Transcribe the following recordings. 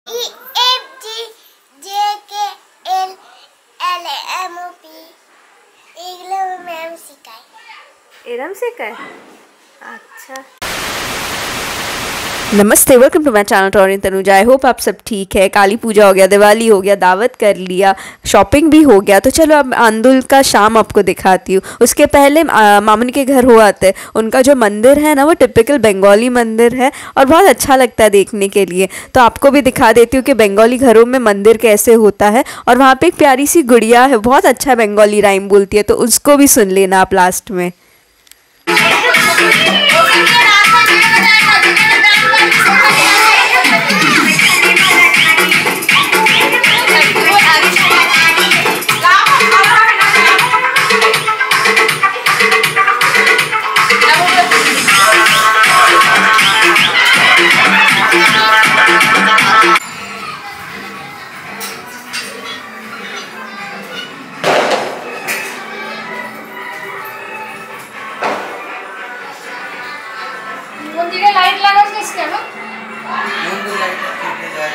एरम सिखाए। अच्छा, नमस्ते, वेलकम टू माई चैनल टॉरिन तनुजा। आई होप आप सब ठीक है। काली पूजा हो गया, दिवाली हो गया, दावत कर लिया, शॉपिंग भी हो गया। तो चलो अब आंदुल का शाम आपको दिखाती हूँ। उसके पहले मामन के घर हुआ आते, उनका जो मंदिर है ना वो टिपिकल बंगाली मंदिर है और बहुत अच्छा लगता है देखने के लिए। तो आपको भी दिखा देती हूँ कि बंगाली घरों में मंदिर कैसे होता है। और वहाँ पे एक प्यारी सी गुड़िया है, बहुत अच्छा बंगाली राइम बोलती है, तो उसको भी सुन लेना आप लास्ट में। मंदिरे लाइट लागाছিস কেন? মন্দির লাইট কেটে যায়।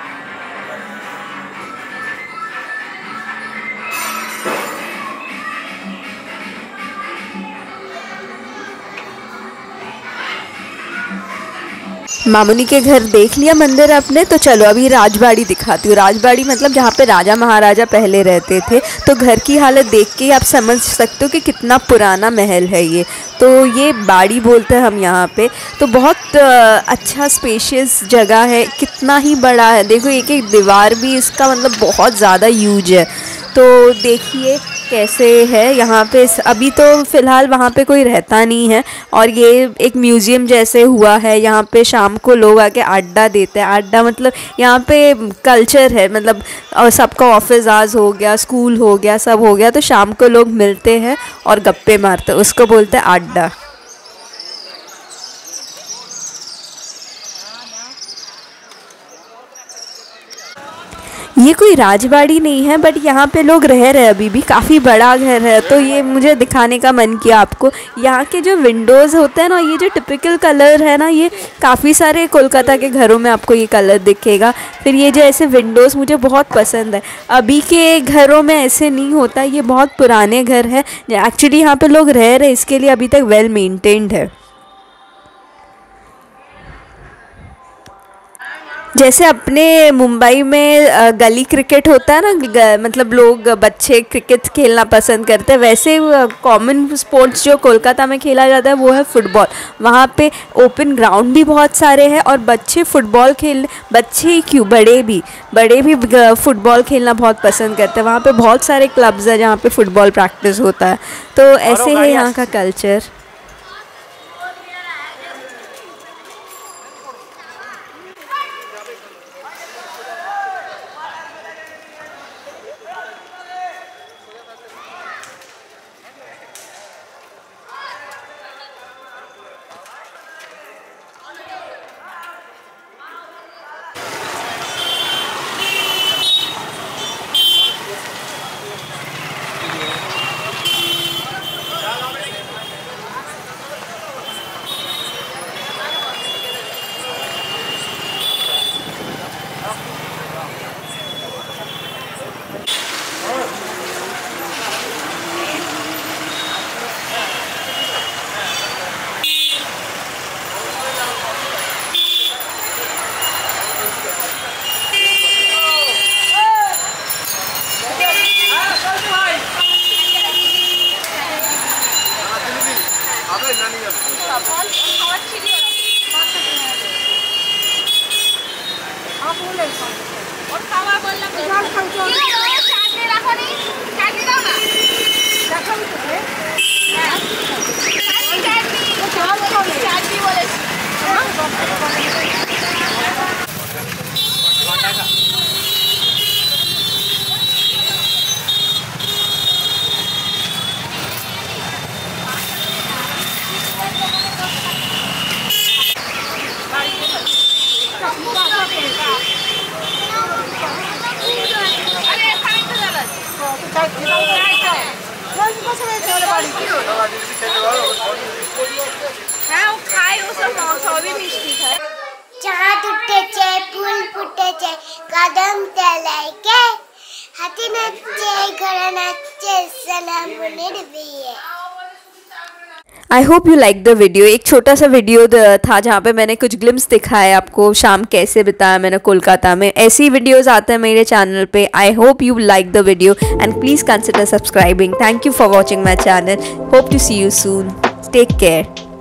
मामुनी के घर देख लिया मंदिर अपने, तो चलो अभी राजबाड़ी दिखाती हूँ। राजबाड़ी मतलब जहाँ पे राजा महाराजा पहले रहते थे। तो घर की हालत देख के आप समझ सकते हो कि कितना पुराना महल है ये। तो ये बाड़ी बोलते हैं हम यहाँ पे। तो बहुत अच्छा स्पेशियस जगह है, कितना ही बड़ा है। देखो एक एक दीवार भी इसका मतलब बहुत ज़्यादा यूज है। तो देखिए कैसे है यहाँ पे। अभी तो फ़िलहाल वहाँ पे कोई रहता नहीं है और ये एक म्यूज़ियम जैसे हुआ है। यहाँ पे शाम को लोग आके अड्डा देते हैं। अड्डा मतलब यहाँ पे कल्चर है, मतलब सबका ऑफिस आज हो गया, स्कूल हो गया, सब हो गया, तो शाम को लोग मिलते हैं और गप्पे मारते हैं, उसको बोलते हैं अड्डा। ये कोई राजबाड़ी नहीं है, बट यहाँ पे लोग रह रहे हैं अभी भी। काफ़ी बड़ा घर है, तो ये मुझे दिखाने का मन किया आपको। यहाँ के जो विंडोज़ होते हैं ना, ये जो टिपिकल कलर है ना, ये काफ़ी सारे कोलकाता के घरों में आपको ये कलर दिखेगा। फिर ये जो ऐसे विंडोज़ मुझे बहुत पसंद है। अभी के घरों में ऐसे नहीं होता, ये बहुत पुराने घर है। एक्चुअली यहाँ पे लोग रह रहे, इसके लिए अभी तक वेल मेंटेन्ड है। जैसे अपने मुंबई में गली क्रिकेट होता है ना, मतलब लोग बच्चे क्रिकेट खेलना पसंद करते हैं, वैसे कॉमन स्पोर्ट्स जो कोलकाता में खेला जाता है वो है फुटबॉल। वहाँ पे ओपन ग्राउंड भी बहुत सारे हैं और बच्चे फुटबॉल बच्चे ही क्यों, बड़े भी फुटबॉल खेलना बहुत पसंद करते हैं। वहाँ पे बहुत सारे क्लब्स हैं जहाँ पे फुटबॉल प्रैक्टिस होता है। तो ऐसे है यहाँ का कल्चर। चाँद उठे छे फूल फूटे छे कदम चलाए के हाथी नचे घोड़ा नचे सलाम Nirbhay. I hope you like the video. एक छोटा सा वीडियो था जहाँ पे मैंने कुछ ग्लिम्स दिखाए आपको शाम कैसे बिताया मैंने कोलकाता में। ऐसी ही वीडियोज़ आते हैं मेरे चैनल पे। I hope you like the video and please consider subscribing. Thank you for watching my channel. Hope to see you soon. Take care.